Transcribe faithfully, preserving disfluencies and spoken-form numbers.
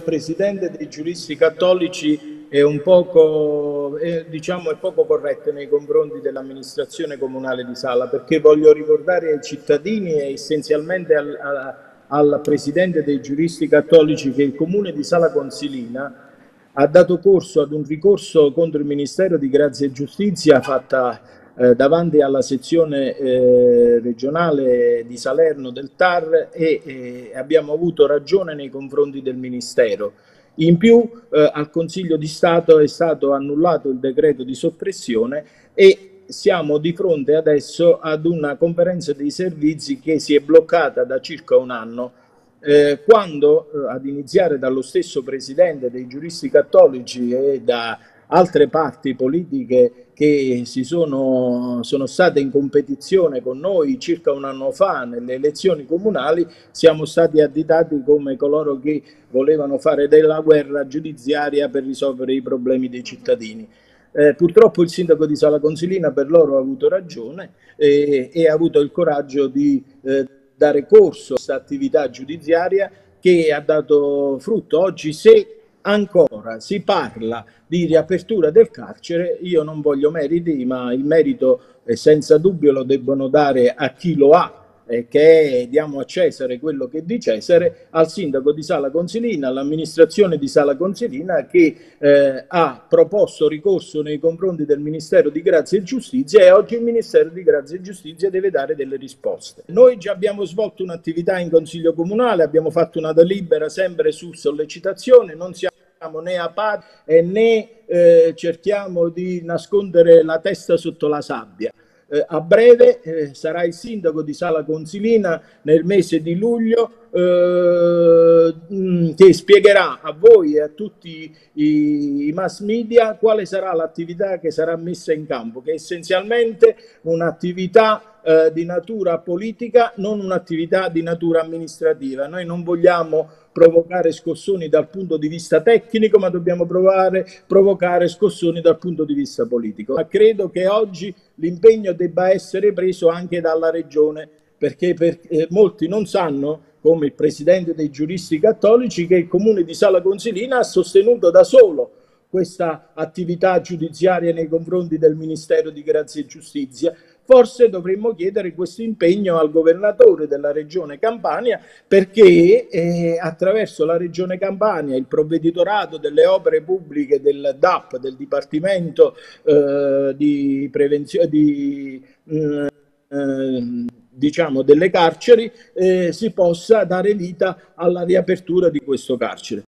Presidente dei giuristi cattolici è un poco, è, diciamo, è poco corretto nei confronti dell'amministrazione comunale di Sala, perché voglio ricordare ai cittadini e essenzialmente al, al, al Presidente dei giuristi cattolici che il Comune di Sala Consilina ha dato corso ad un ricorso contro il Ministero di Grazia e Giustizia fatta eh, davanti alla sezione eh, regionale di Salerno del T A R e eh, abbiamo avuto ragione nei confronti del Ministero. In più eh, al Consiglio di Stato è stato annullato il decreto di soppressione e siamo di fronte adesso ad una conferenza dei servizi che si è bloccata da circa un anno. Eh, quando, eh, ad iniziare dallo stesso Presidente dei giuristi cattolici e da altre parti politiche che si sono, sono state in competizione con noi circa un anno fa nelle elezioni comunali, siamo stati additati come coloro che volevano fare della guerra giudiziaria per risolvere i problemi dei cittadini. Eh, purtroppo il sindaco di Sala Consilina per loro ha avuto ragione e, e ha avuto il coraggio di eh, dare corso a questa attività giudiziaria che ha dato frutto. Oggi, se ancora si parla di riapertura del carcere, io non voglio meriti, ma il merito eh, senza dubbio lo debbono dare a chi lo ha, eh, che è, diamo a Cesare quello che è di Cesare, al sindaco di Sala Consilina, all'amministrazione di Sala Consilina che eh, ha proposto ricorso nei confronti del Ministero di Grazia e Giustizia e oggi il Ministero di Grazia e Giustizia deve dare delle risposte. Noi già abbiamo svolto un'attività in Consiglio Comunale, abbiamo fatto una delibera sempre su sollecitazione, non siamo né apati e né eh, cerchiamo di nascondere la testa sotto la sabbia. Eh, a breve eh, sarà il sindaco di Sala Consilina nel mese di luglio eh, che spiegherà a voi e a tutti i, i mass media quale sarà l'attività che sarà messa in campo, che è essenzialmente un'attività eh, di natura politica, non un'attività di natura amministrativa. Noi non vogliamo provocare scossoni dal punto di vista tecnico, ma dobbiamo provare, provocare scossoni dal punto di vista politico. Ma credo che oggi l'impegno debba essere preso anche dalla Regione, perché per, eh, molti non sanno, come il Presidente dei giuristi cattolici, che il Comune di Sala Consilina ha sostenuto da solo questa attività giudiziaria nei confronti del Ministero di Grazia e Giustizia. Forse dovremmo chiedere questo impegno al governatore della regione Campania, perché eh, attraverso la regione Campania, il provveditorato delle opere pubbliche del D A P, del Dipartimento eh, di Prevenzione di mh, eh, diciamo delle carceri, eh, si possa dare vita alla riapertura di questo carcere.